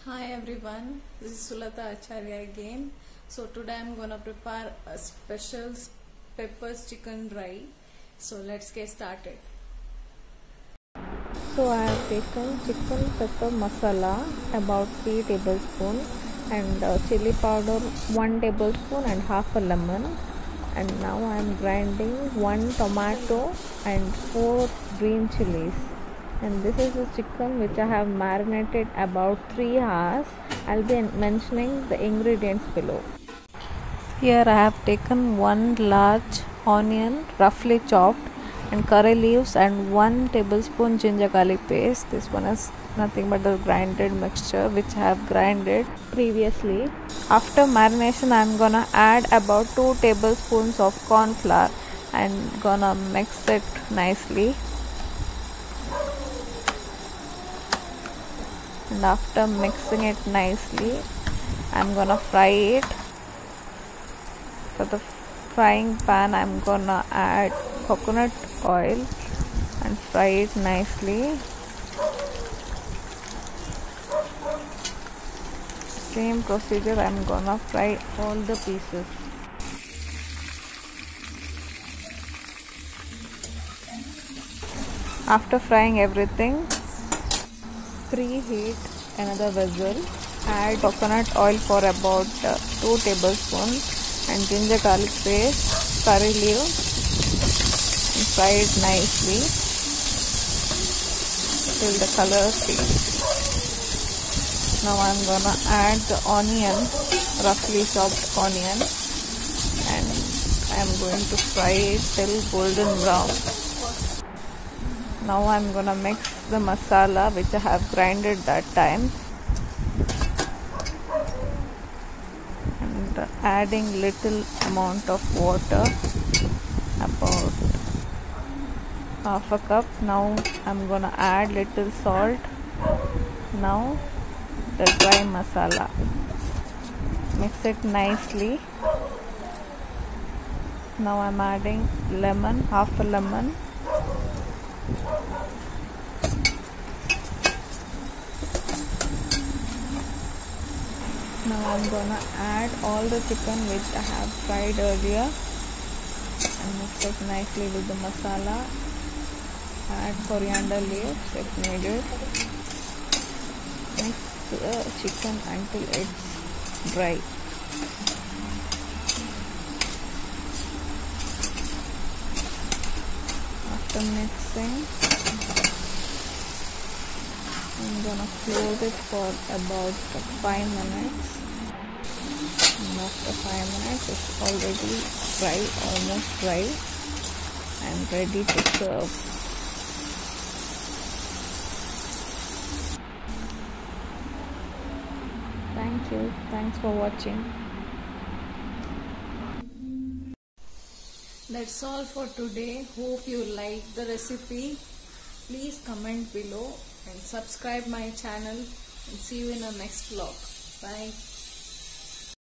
Hi everyone, this is Sulata Acharya again. So today I'm gonna prepare a special peppers chicken dry. So let's get started. So I have taken chicken pepper masala about 3 tablespoons and chili powder 1 tablespoon and half a lemon, and now I am grinding 1 tomato and 4 green chilies. And this is the chicken which I have marinated about 3 hours. I'll be mentioning the ingredients below. Here I have taken 1 large onion roughly chopped and curry leaves and 1 tablespoon ginger garlic paste. This one is nothing but the grinded mixture which I have grinded previously. After marination I am gonna add about 2 tablespoons of corn flour and gonna mix it nicely. And after mixing it nicely I'm gonna fry it. For the frying pan I'm gonna add coconut oil and fry it nicely. Same procedure, I'm gonna fry all the pieces. After frying everything, preheat another vessel. Add coconut oil for about 2 tablespoons and ginger garlic paste, curry leaves, and fry it nicely till the color changes. Now I'm gonna add the onion, roughly chopped onion, and I'm going to fry it till golden brown. Now I'm gonna mix the masala which I have grinded that time, and adding little amount of water, about half a cup. Now I'm gonna add little salt. Now the dry masala, mix it nicely. Now I'm adding lemon, half a lemon. Now I'm gonna add all the chicken which I have fried earlier and mix it nicely with the masala. Add coriander leaves if needed. Mix the chicken until it's dry. After mixing, I'm gonna close it for about 5 minutes. And after 5 minutes, it's already dry, almost dry, and ready to serve. Thank you. Thanks for watching. That's all for today. Hope you like the recipe. Please comment below and subscribe my channel, and see you in the next vlog. Bye.